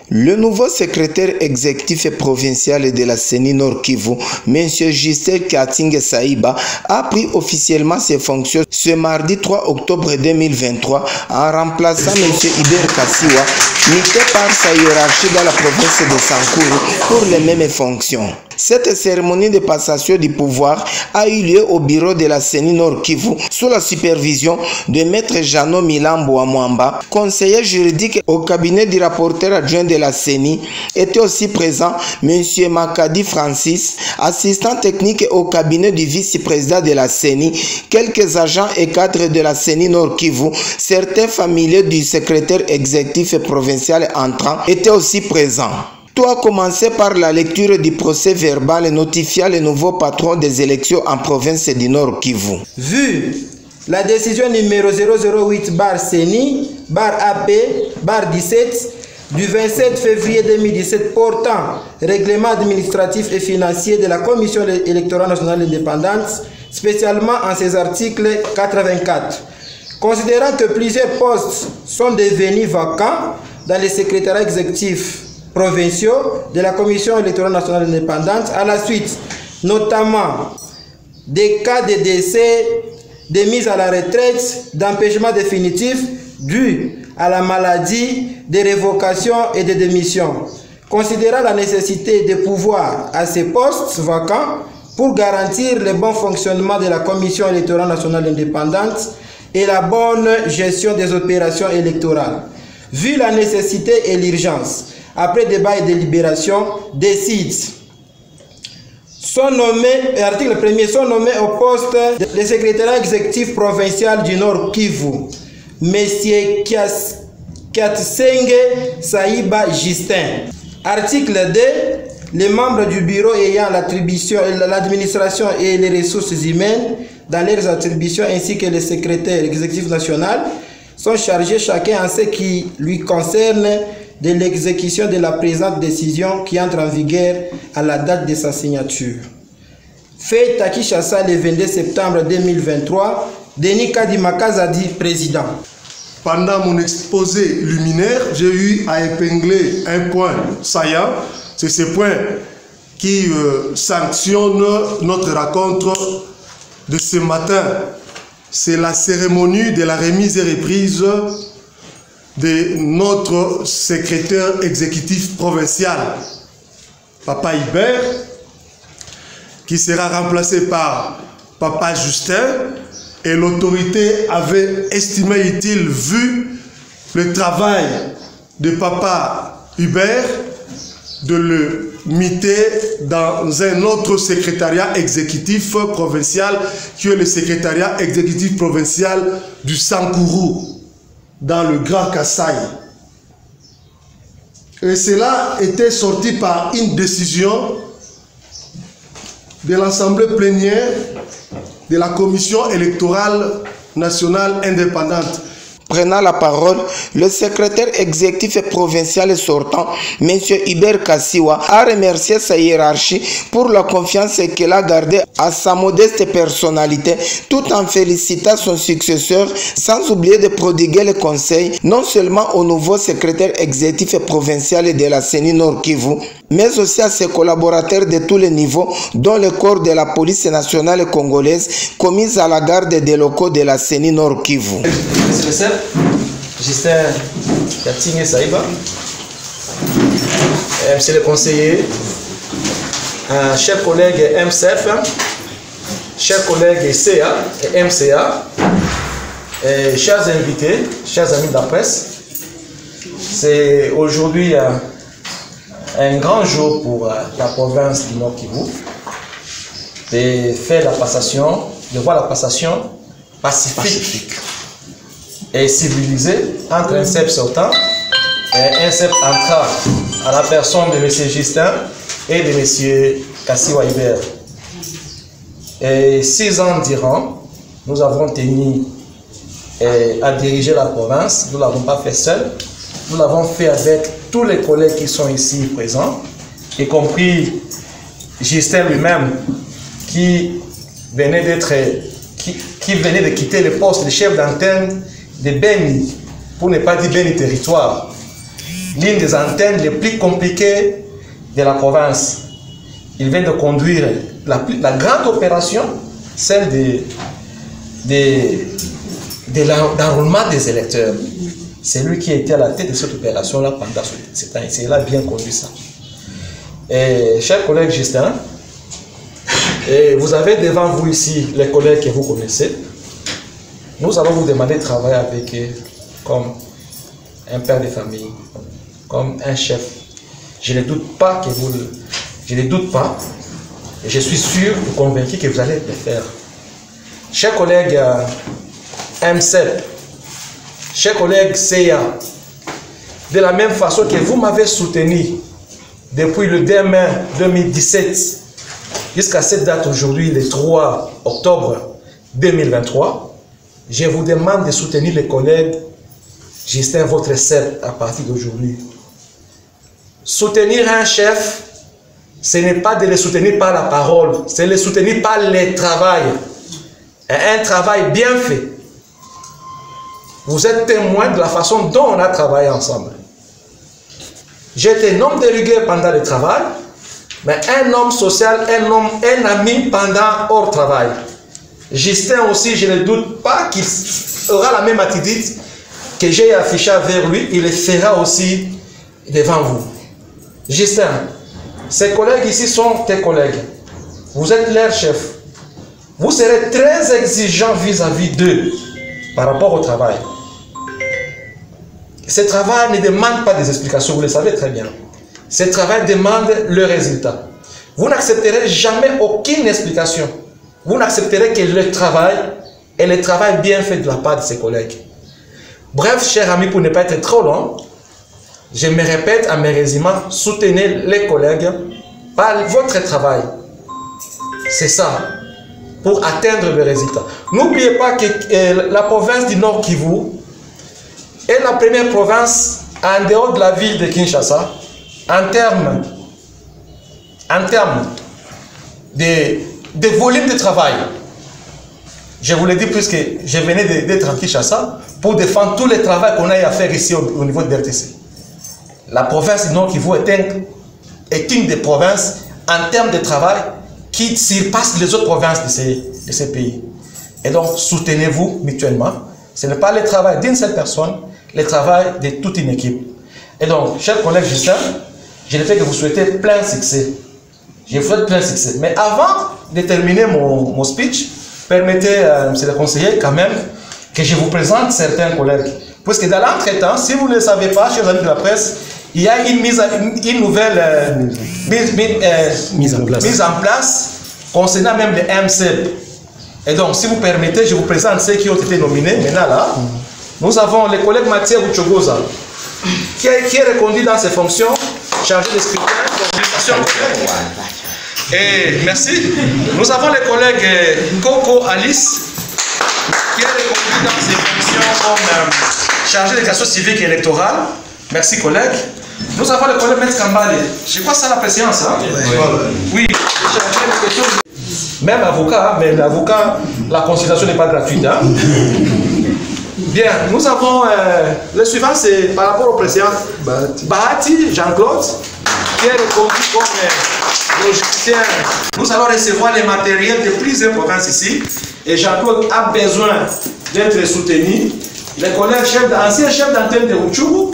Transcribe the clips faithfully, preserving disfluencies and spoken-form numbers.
Le nouveau secrétaire exécutif et provincial de la CENI Nord Kivu, M. Justin Katinge Saïba, a pris officiellement ses fonctions ce mardi trois octobre deux mille vingt-trois en remplaçant M. Iber Kassiwa, muté par sa hiérarchie dans la province de Sankuru pour les mêmes fonctions. Cette cérémonie de passation du pouvoir a eu lieu au bureau de la CENI Nord Kivu sous la supervision de Maître Jano Milambo Amwamba, conseiller juridique au cabinet du rapporteur adjoint de la CENI. Était aussi présent M. Makadi Francis, assistant technique au cabinet du vice-président de la CENI, quelques agents et cadres de la CENI Nord Kivu, certains familiers du secrétaire exécutif et provincial entrant étaient aussi présents. Tout a commencé par la lecture du procès verbal notifiant le nouveau patron des élections en province du Nord Kivu. Vu la décision numéro zéro zéro huit barre CENI barre A P barre dix-sept du vingt-sept février deux mille dix-sept portant règlement administratif et financier de la Commission électorale nationale indépendante, spécialement en ses articles quatre-vingt-quatre. Considérant que plusieurs postes sont devenus vacants dans les secrétariats exécutifs provinciaux de la Commission électorale nationale indépendante, à la suite notamment des cas de décès, de mise à la retraite, d'empêchement définitif dû à la maladie, de révocation et de démission. Considérant la nécessité de pouvoir à ces postes vacants pour garantir le bon fonctionnement de la Commission électorale nationale indépendante et la bonne gestion des opérations électorales. Vu la nécessité et l'urgence, après débat et délibération, décide sont nommés, article premier, sont nommés au poste de secrétaire exécutif provincial du Nord Kivu, M. Katsenge Saïba Justin. Article deux, les membres du bureau ayant l'administration et les ressources humaines dans leurs attributions ainsi que le secrétaire exécutif national sont chargés chacun en ce qui lui concerne de l'exécution de la présente décision qui entre en vigueur à la date de sa signature. Fait à Kinshasa le vingt-deux septembre deux mille vingt-trois, Denis Kadimakaza dit président. Pendant mon exposé liminaire, j'ai eu à épingler un point saillant. C'est ce point qui euh, sanctionne notre rencontre de ce matin. C'est la cérémonie de la remise et reprise de notre secrétaire exécutif provincial, Papa Hubert, qui sera remplacé par Papa Justin, et l'autorité avait estimé utile, vu le travail de Papa Hubert, de le muter dans un autre secrétariat exécutif provincial, qui est le secrétariat exécutif provincial du Sankuru, dans le Grand Kasaï. Et cela était sorti par une décision de l'Assemblée plénière de la Commission électorale nationale indépendante. Prenant la parole, le secrétaire exécutif provincial sortant, M. Iber Kassiwa, a remercié sa hiérarchie pour la confiance qu'elle a gardée à sa modeste personnalité, tout en félicitant son successeur, sans oublier de prodiguer le conseil, non seulement au nouveau secrétaire exécutif provincial de la CENI Nord Kivu, mais aussi à ses collaborateurs de tous les niveaux, dont le corps de la police nationale congolaise, commise à la garde des locaux de la CENI Nord Kivu. Justin Katinge Saïba, monsieur le conseiller, euh, chers collègues M C F, chers collègues C A et M C A, et chers invités, chers amis de la presse, c'est aujourd'hui euh, un grand jour pour euh, la province du Nord Kivu de faire la passation, de voir la passation pacifique. pacifique. Et civilisé entre un C E P sortant et un C E P entrant à la personne de M. Justin et de M. Kassiwa Hubert. Et six ans durant, nous avons tenu eh, à diriger la province. Nous ne l'avons pas fait seul. Nous l'avons fait avec tous les collègues qui sont ici présents, y compris Justin lui-même qui venait d'être, qui, qui venait de quitter le poste de chef d'antenne de Beni, pour ne pas dire Beni Territoire. l'une des antennes les plus compliquées de la province. Il vient de conduire la, la grande opération, celle de, de, de l'enrôlement des électeurs. C'est lui qui était à la tête de cette opération-là pendant ce temps. Il a bien conduit ça. Et, cher collègue Justin, et vous avez devant vous ici les collègues que vous connaissez. Nous allons vous demander de travailler avec eux comme un père de famille, comme un chef. Je ne doute pas que vous le... Je ne doute pas. Et je suis sûr et convaincu que vous allez le faire. Chers collègues euh, M C E P, chers collègues C A, de la même façon que vous m'avez soutenu depuis le deux mai deux mille dix-sept jusqu'à cette date aujourd'hui, le trois octobre deux mille vingt-trois, je vous demande de soutenir les collègues Justin, votre C E P, à partir d'aujourd'hui. Soutenir un chef, ce n'est pas de le soutenir par la parole, c'est de le soutenir par le travail. Et un travail bien fait. Vous êtes témoin de la façon dont on a travaillé ensemble. J'étais un homme de rigueur pendant le travail, mais un homme social, un homme, un ami pendant hors travail. Justin aussi, je ne doute pas qu'il aura la même attitude que j'ai affichée vers lui, il le fera aussi devant vous. Justin, ces collègues ici sont tes collègues. Vous êtes leur chef. Vous serez très exigeant vis-à-vis d'eux par rapport au travail. Ce travail ne demande pas des explications, vous le savez très bien. Ce travail demande le résultat. Vous n'accepterez jamais aucune explication. Vous n'accepterez que le travail et le travail bien fait de la part de ses collègues. Bref, chers amis, pour ne pas être trop long, je me répète à mes résumés, soutenez les collègues par votre travail. C'est ça, pour atteindre le résultat. N'oubliez pas que euh, la province du Nord Kivu est la première province en dehors de la ville de Kinshasa en termes, en termes de, de volume de travail. Je vous l'ai dit puisque je venais d'être en Kinshasa pour défendre tout le travail qu'on a à faire ici au, au niveau de l'R T C. La province du Nord Kivu est, un, est une des provinces en termes de travail qui surpasse les autres provinces de ces, de ces pays. Et donc, soutenez-vous mutuellement. Ce n'est pas le travail d'une seule personne, le travail de toute une équipe. Et donc, chers collègues Justin, je ne fais que vous souhaiter plein succès. Je vous souhaite plein succès. Mais avant de terminer mon, mon speech, permettez, euh, monsieur le conseiller, quand même, que je vous présente certains collègues. Parce que dans l'entretemps, si vous ne le savez pas, chers amis de la presse, il y a une, mise à, une, une nouvelle euh, mise, mise, euh, mise, en place. mise en place concernant même les M C E P. Et donc, si vous permettez, je vous présente ceux qui ont été nominés. Maintenant, là, nous avons le collègue Mathieu Uchogoza, qui, qui est reconduit dans ses fonctions, chargé de scrutin, communication. Et merci. Nous avons le collègue Coco Alice, qui est reconduit dans ses fonctions comme euh, chargé de l'éducation civique et électorale. Merci, collègue. Nous avons le collègue Maître Kambale. Je crois que c'est la préséance. Hein? Oui. Oui. Même avocat, mais l'avocat, la consultation n'est pas gratuite. Hein? Bien, nous avons euh, le suivant, c'est par rapport au président Bahati Jean-Claude, qui est reconnu comme euh, logicien. Nous allons recevoir les matériels de plusieurs provinces ici, et Jean-Claude a besoin d'être soutenu. Les collègues chefs, anciens chefs d'antenne de Rutshuru,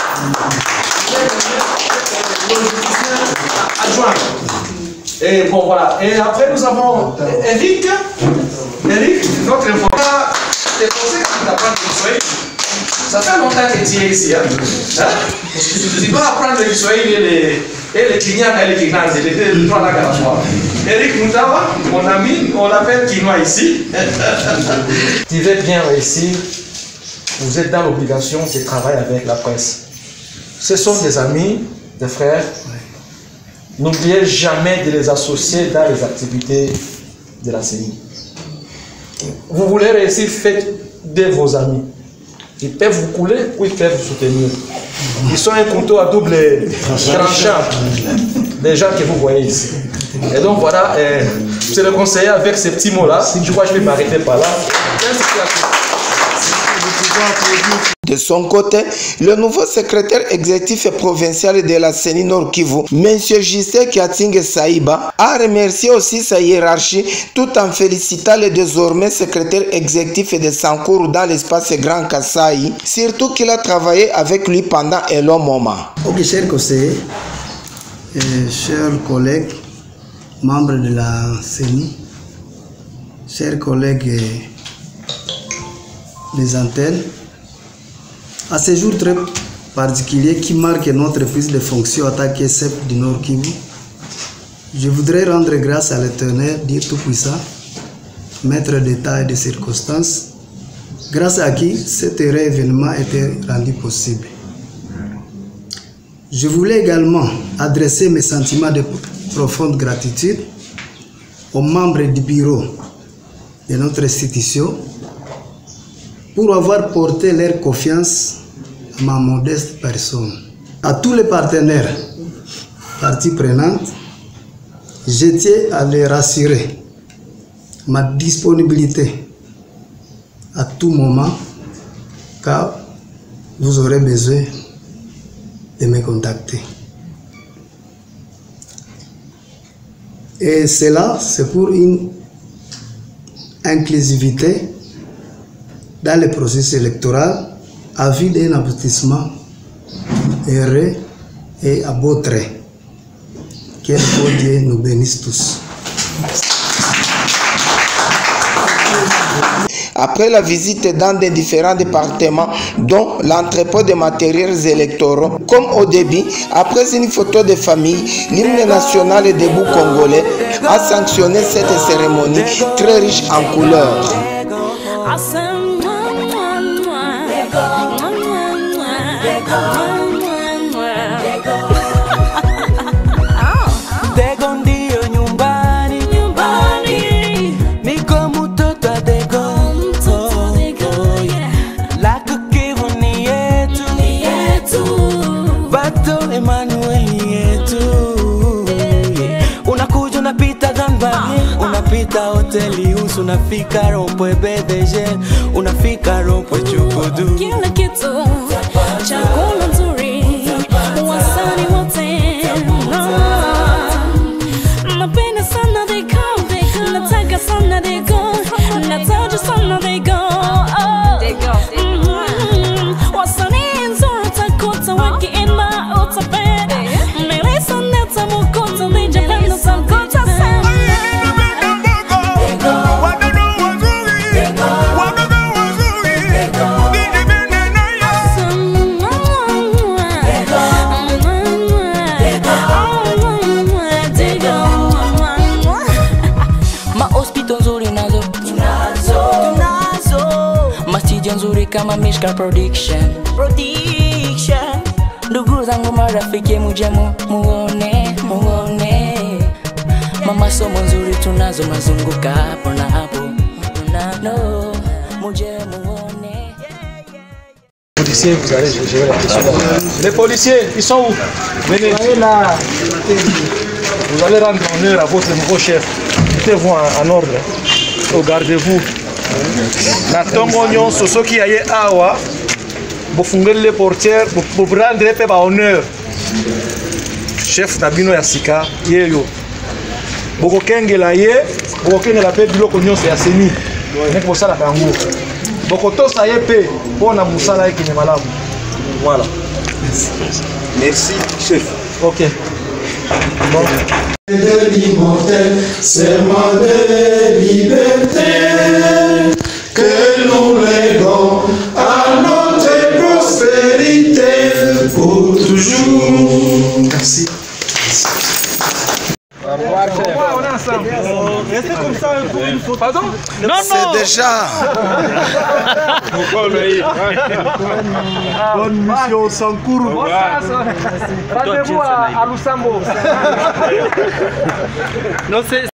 adjoint. Et bon voilà. Et après nous avons Eric, Eric, notre informateur, des conseils qui apprennent le Swahili. Ça fait longtemps que tu es ici. Hein? Hein? Tu dois apprendre le Swahili et les, et les Kenyans et les Kenyans, les deux, trois langues à la fois. Eric Moutawa, mon ami, on l'appelle Kinois ici. Tu veux bien réussir, vous êtes dans l'obligation de travailler avec la presse. Ce sont des amis, des frères. N'oubliez jamais de les associer dans les activités de la C E N I. Vous voulez réussir, faites de vos amis. Ils peuvent vous couler ou ils peuvent vous soutenir. Ils sont un couteau à double tranchant, les gens que vous voyez ici. Et donc voilà, euh, c'est le conseiller avec ces petits mots-là. Je crois que je vais m'arrêter par là. Merci. De son côté, le nouveau secrétaire exécutif provincial de la C E N I Nord Kivu, M. Justin Katinge Saïba, a remercié aussi sa hiérarchie tout en félicitant le désormais secrétaire exécutif de Sankourou dans l'espace Grand Kasaï, surtout qu'il a travaillé avec lui pendant un long moment. Ok, chers conseillers, et chers collègues, membres de la C E N I, chers collègues des antennes, à ce jour très particulier qui marque notre prise de fonction en tant que C E P du Nord Kivu, je voudrais rendre grâce à l'Éternel, Dieu Tout-Puissant, maître d'état et de circonstances, grâce à qui cet heureux événement a été rendu possible. Je voulais également adresser mes sentiments de profonde gratitude aux membres du bureau de notre institution pour avoir porté leur confiance à ma modeste personne. À tous les partenaires, parties prenantes, je tiens à les rassurer ma disponibilité à tout moment car vous aurez besoin de me contacter. Et cela, c'est pour une inclusivité dans le processus électoral à vue d'un aboutissement heureux et à beau trait. Que le bon Dieu nous bénisse tous. Après la visite dans des différents départements, dont l'entrepôt de matériels électoraux, comme au début, après une photo de famille, l'hymne national debout congolais a sanctionné cette cérémonie très riche en couleurs. Unapita hoteli usu, unafika Rompwe B D G, unafika Rompwe Chukudu. Kila kitu chakula nzuri, wasani wote napenda sana deko, nataka sana deko, nataja sana deko. Wasani nzuri takuta wakienda utapenda, melisa neta mukuta lijapenda takuta sana. Nzuri kama Mishka Production Production. Ndugu zangu marafiki muje muone muone, mama somo nzuri tunazo mazunguka hapo na hapo no, muje muone. Policiers, vous allez gérer la question. Les policiers, ils sont où? Venez là. Vous allez rendre honneur à votre nouveau chef. Mettez-vous en, en ordre. Regardez-vous. Natongo nyonso soki aye awa bofungeli les portières pour prendre pe ba honneur chef nabino ya sika yeyo boko kengela ye boko kengela pe biloko nyonso ya seni nek bosala kango boko tosa ye pe pona musala ekine malamu. Voilà, merci chef. Ok bon. De l'immortel serment de liberté que nous léguons à notre prospérité pour toujours. Merci. On est ensemble. Restez comme ça pour une photo. Pardon? Non, non. C'est déjà. Bonne mission Sankourou. Rendez-vous à Lusambo.